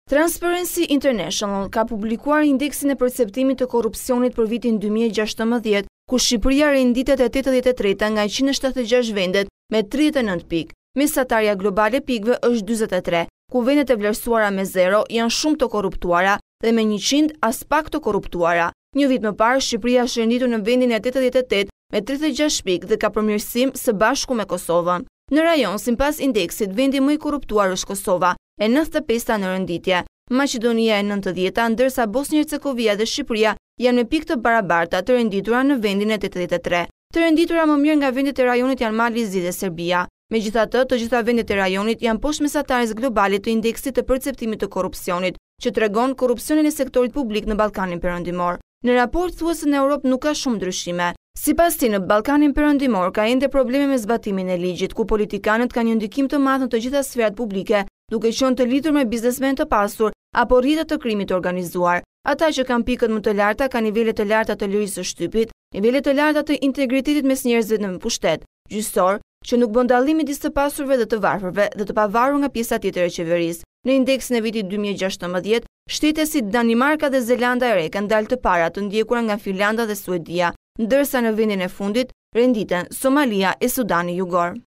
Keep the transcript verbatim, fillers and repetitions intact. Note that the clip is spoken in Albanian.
Transparency International ka publikuar indeksin e perceptimit të korrupsionit për vitin dy mijë e gjashtëmbëdhjetë, ku Shqipëria renditet e tetëdhjetë e treta nga njëqind e shtatëdhjetë e gjashtë vendet me tridhjetë e nëntë pikë. Mesatarja globale pikëve është dyzet e tre, ku vendet e vlerësuara me zero janë shumë të korruptuara dhe me njëqind as pak të korruptuara. Një vit më parë, Shqipëria është renditur në vendin e tetëdhjetë e tetë me tridhjetë e gjashtë pikë dhe ka përmirësim së bashku me Kosovën. Në rajon, sipas indeksit, vendi më i korruptuar është Kosova, e nëntëdhjetë e pesta në renditje. Maqedonia e nëntëdhjetë, ndërsa Bosnjë-Hercegovina dhe Shqipëria janë me pikë të barabarta të renditura në vendin e tetëdhjetë e tre. Të renditura më mirë nga vendet e rajonit janë Mali, Zi dhe Serbia. Megjithatë, të gjitha vendet e rajonit janë poshtë mesatarës globale të indeksit të perceptimit të korrupsionit, që tregon korrupsionin e sektorit publik në Ballkanin Perëndimor. Në raport thuhet se në Europë nuk ka shumë ndryshime. Sipas tij, në Ballkanin Perëndimor ka ende probleme me zbatimin e ligjit, ku politikanët kanë një ndikim të madh në të gjitha sferat publike, duke qenë të lidhur me biznesmen të pasur apo rrjetet të krimit të organizuar. Ata që kanë pikët më të larta kanë nivele të larta të lirisë së shtypit, nivele të larta të integritetit mes njerëzve në pushtet, gjyqësor, që nuk bën dallim midis të pasurve dhe të varfërve dhe të pavarur nga pjesa tjetër e qeverisë. Në indeksin e vitit dy mijë e gjashtëmbëdhjetë, shtete si Danimarka dhe Zelanda e Re kanë dalë të para, të ndjekura nga Finlanda dhe Suedia, ndërsa në vendin e fundit renditen Somalia e Sudani Jugor.